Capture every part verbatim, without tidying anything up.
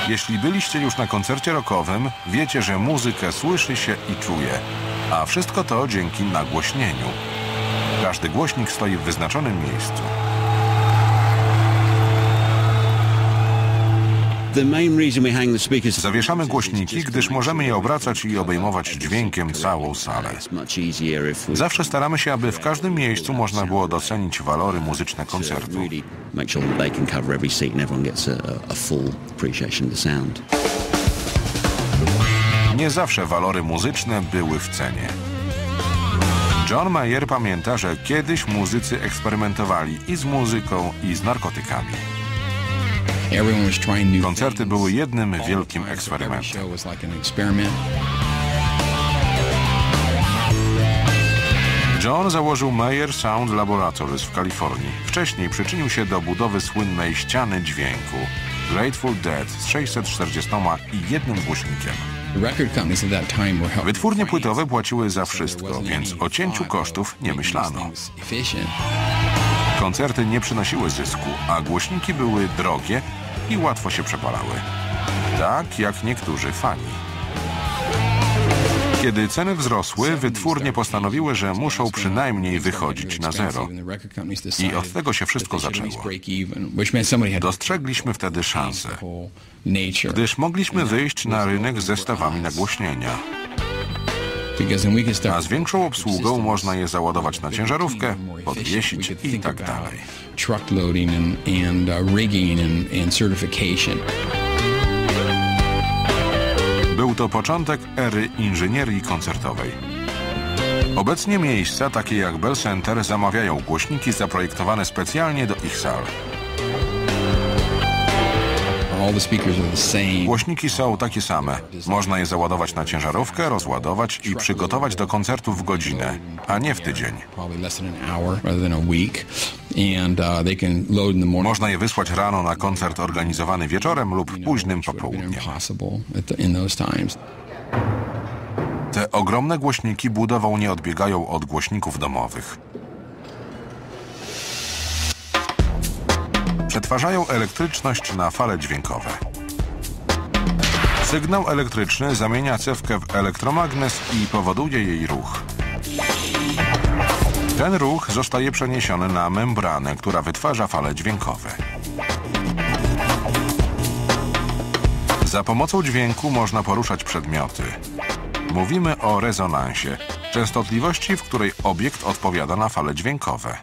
Jeśli byliście już na koncercie rockowym, wiecie, że muzykę słyszy się i czuje, a wszystko to dzięki nagłośnieniu. Każdy głośnik stoi w wyznaczonym miejscu. Zawieszamy głośniki, gdyż możemy je obracać i obejmować dźwiękiem całą salę. Zawsze staramy się, aby w każdym miejscu można było docenić walory muzyczne koncertu. Nie zawsze walory muzyczne były w cenie. John Mayer pamięta, że kiedyś muzycy eksperymentowali i z muzyką, i z narkotykami. Koncerty były jednym wielkim eksperymentem. John założył Mayer Sound Laboratories w Kalifornii. Wcześniej przyczynił się do budowy słynnej ściany dźwięku Grateful Dead z sześćset czterdziestoma i jednym głośnikiem. Wytwórnie płytowe płaciły za wszystko, więc o cięciu kosztów nie myślano. Koncerty nie przynosiły zysku, a głośniki były drogie i łatwo się przepalały. Tak jak niektórzy fani. Kiedy ceny wzrosły, wytwórnie postanowiły, że muszą przynajmniej wychodzić na zero. I od tego się wszystko zaczęło. Dostrzegliśmy wtedy szansę, gdyż mogliśmy wyjść na rynek z zestawami nagłośnienia. A z większą obsługą można je załadować na ciężarówkę, podwiesić i tak dalej. Był to początek ery inżynierii koncertowej. Obecnie miejsca takie jak Bell Center zamawiają głośniki zaprojektowane specjalnie do ich sal. Głośniki są takie same. Można je załadować na ciężarówkę, rozładować i przygotować do koncertu w godzinę, a nie w tydzień. Można je wysłać rano na koncert organizowany wieczorem lub późnym popołudniem. Te ogromne głośniki budową nie odbiegają od głośników domowych. Przetwarzają elektryczność na fale dźwiękowe. Sygnał elektryczny zamienia cewkę w elektromagnes i powoduje jej ruch. Ten ruch zostaje przeniesiony na membranę, która wytwarza fale dźwiękowe. Za pomocą dźwięku można poruszać przedmioty. Mówimy o rezonansie, częstotliwości, w której obiekt odpowiada na fale dźwiękowe.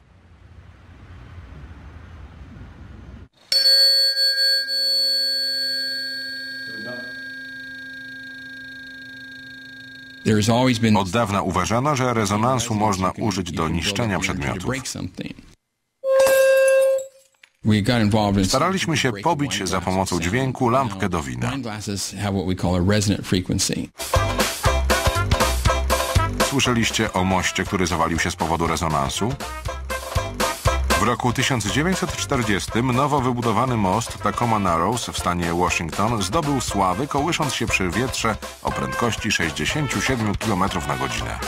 Od dawna uważano, że rezonansu można użyć do niszczenia przedmiotów. Staraliśmy się pobić za pomocą dźwięku lampkę do wina. Słyszeliście o moście, który zawalił się z powodu rezonansu? W roku tysiąc dziewięćset czterdziestym nowo wybudowany most Tacoma Narrows w stanie Washington zdobył sławę, kołysząc się przy wietrze o prędkości sześćdziesiąt siedem kilometrów na godzinę.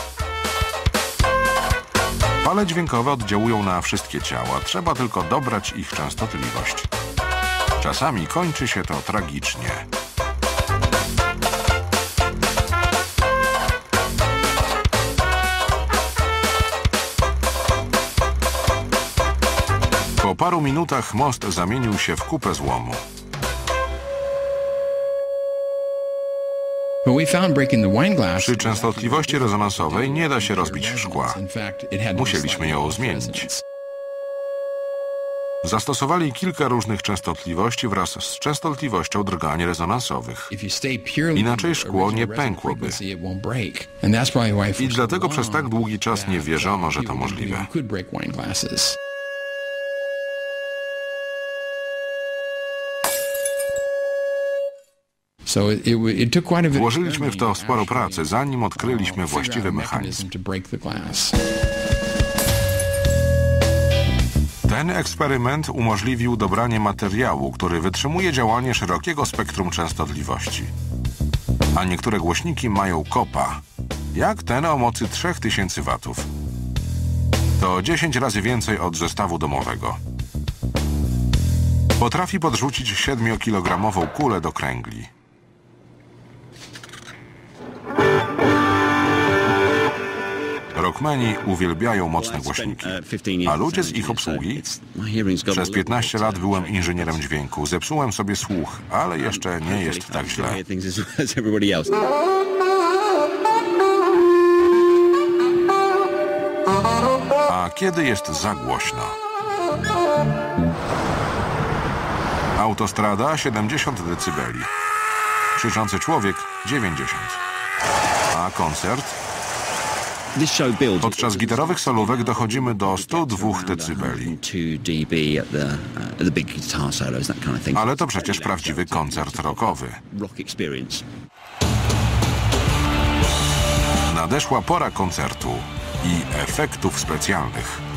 Fale dźwiękowe oddziałują na wszystkie ciała, trzeba tylko dobrać ich częstotliwość. Czasami kończy się to tragicznie. Po paru minutach most zamienił się w kupę złomu. Przy częstotliwości rezonansowej nie da się rozbić szkła. Musieliśmy ją zmienić. Zastosowali kilka różnych częstotliwości wraz z częstotliwością drgań rezonansowych. Inaczej szkło nie pękłoby. I dlatego przez tak długi czas nie wierzono, że to możliwe. Włożyliśmy w to sporo pracy, zanim odkryliśmy właściwy mechanizm. Ten eksperyment umożliwił dobranie materiału, który wytrzymuje działanie szerokiego spektrum częstotliwości. A niektóre głośniki mają kopa, jak ten o mocy trzy tysiące watów. To dziesięć razy więcej od zestawu domowego. Potrafi podrzucić siedmiokilogramową kulę do kręgli. Rockmeni uwielbiają mocne głośniki, a ludzie z ich obsługi? Przez piętnaście lat byłem inżynierem dźwięku. Zepsułem sobie słuch, ale jeszcze nie jest tak źle. A kiedy jest za głośno? Autostrada siedemdziesiąt decybeli. Krzyczący człowiek dziewięćdziesiąt. A koncert? Podczas gitarowych solówek dochodzimy do stu dwóch decybeli. Ale to przecież prawdziwy koncert rockowy. Nadeszła pora koncertu i efektów specjalnych.